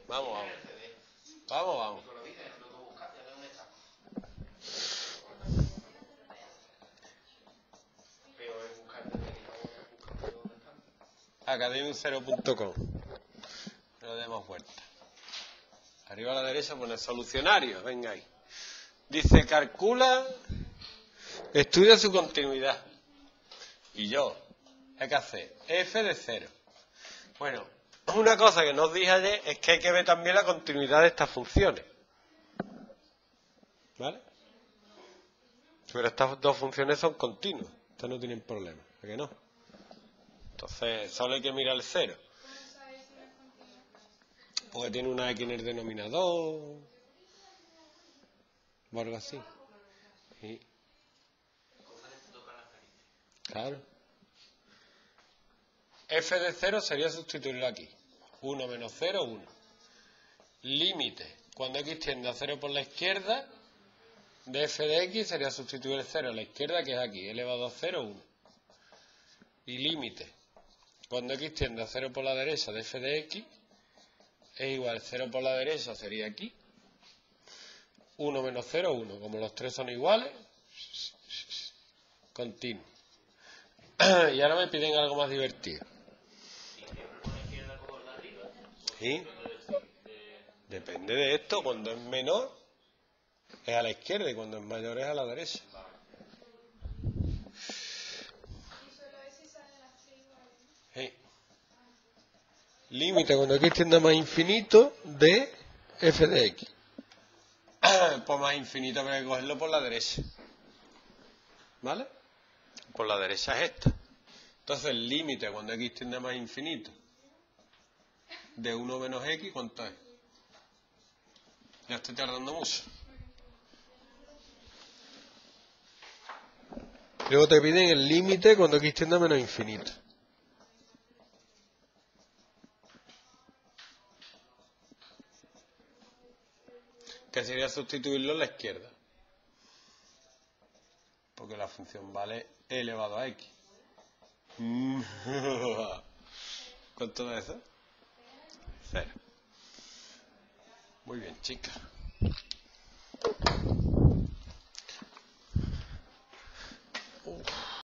Vamos, vamos. Vamos, vamos. Academium0.com. No le demos vuelta. Arriba a la derecha pone solucionario. Venga ahí. Dice, calcula, estudia su continuidad. Y yo, hay que hacer f de 0. Bueno, una cosa que no os dije ayer es que hay que ver también la continuidad de estas funciones. ¿Vale? Pero estas dos funciones son continuas. Estas no tienen problema. ¿A que no? Entonces, solo hay que mirar el 0. Porque tiene una x en el denominador. O algo así. Sí. Claro. F de 0 sería sustituirlo aquí. 1 menos 0, 1. Límite. Cuando x tiende a 0 por la izquierda, de f de x sería sustituir el 0 a la izquierda, que es aquí. Elevado a 0, 1. Y límite. Cuando x tiende a 0 por la derecha, de f de x, es igual 0 por la derecha, sería aquí. 1 menos 0, 1. Como los tres son iguales, continuo. Y ahora me piden algo más divertido. ¿Sí? Depende de esto. Cuando es menor, es a la izquierda, y cuando es mayor, es a la derecha. Sí. Límite cuando x tiende a más infinito de f de x. Pues más infinito habrá que cogerlo por la derecha. ¿Vale? Por la derecha es esta. Entonces el límite cuando x tiende a más infinito de 1 menos x, ¿cuánto es? Ya estoy tardando mucho. Luego te piden el límite cuando x tiende a menos infinito. Que sería sustituirlo a la izquierda. Porque la función vale e elevado a x. ¿Cuánto da eso? 0. Muy bien, chicas.